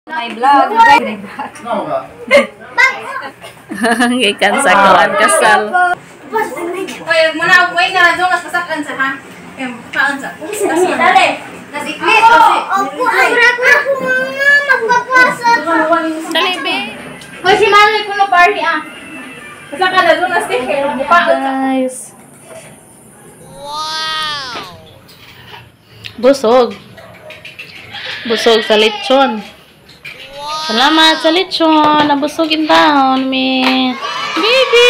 May vlog. Gikan sa kuan kasal. Oy, muna wait na lang nas pasakan sa ha. Paan sa. Dali. Nasiklit kasi. Opo, hirap na ako mama. Magpapasa. Dali be. Hoy si Manoy kuno party ah. Pasakan na doon na sticker. Guys. Wow. Busog. Busog sa lechon. Salamat sa lechon. Nabusogin taon mi. Baby,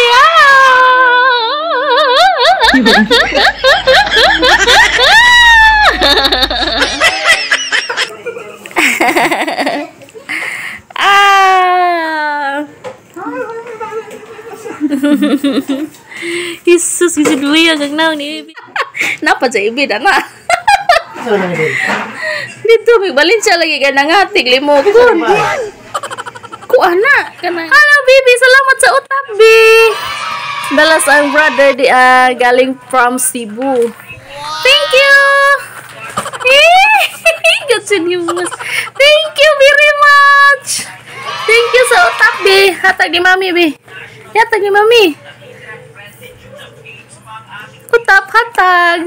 Yesus, kasi duya kag naon ni Ibi. Napa sa Ibi na na. Dito may Valencia lagi ka nangatig limokon. Kuana kana. Hello baby, salamat sa utap bi. Dala sa ang brother di galing from Cebu. Thank you. Thank you very much. Thank you sa utap bi. Hatag ni mami bi. Hatag ni mami. Utap hatag.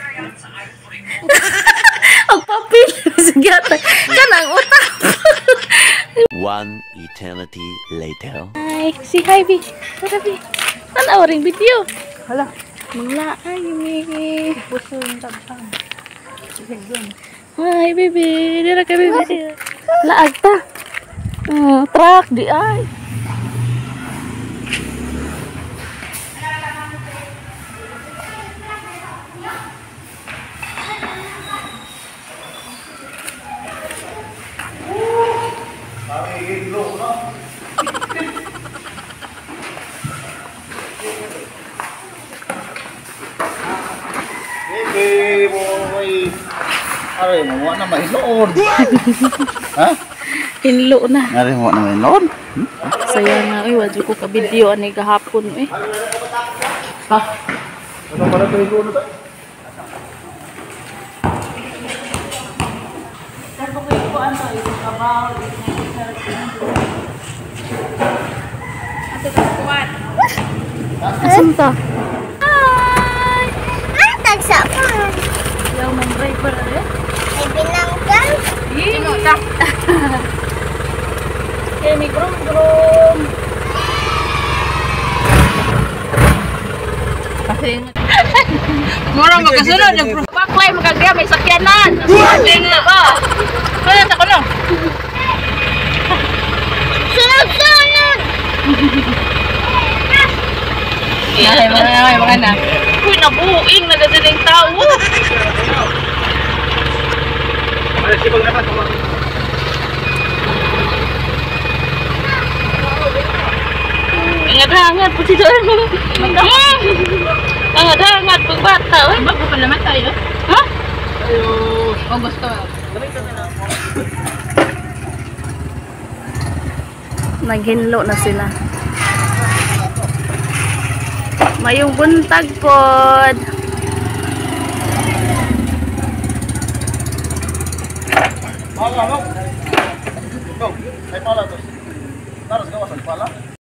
Ang papel sa kanang utap. One eternity later. Hi, si hi bi. Tara bi. Tanaw ring video. Hala, mangla ay mi. Puso yung tabang. Hi baby, dira ka baby. Laag ta. Truck di ay. Ari mo na may loon. Ha? Hinlo na. Ari mo na may loon. Sayang na oy, wadyo ko ka video ani gahapon eh. Ha? Ano para tayo ko na? Tapos ko ano yung kabaw, asan ta? Hi! Ang tagsapan. Yaw man driver eh. Ay binanggan. Sino ta? Kaya may grom. Kasi Mura magasunod yung baklay magagaya may sakyanan. Tingnan ba? Ano ta ko no? Sunod! Ay, mga na. Uy, nabuing na gadaling tao. Ay, sibang na ba? Angat-angat po si Doon. Angat-angat pagbata. Bago pa naman tayo. Ha? Ayo, kung gusto. Naghinlo na sila. Mayong buntag pod.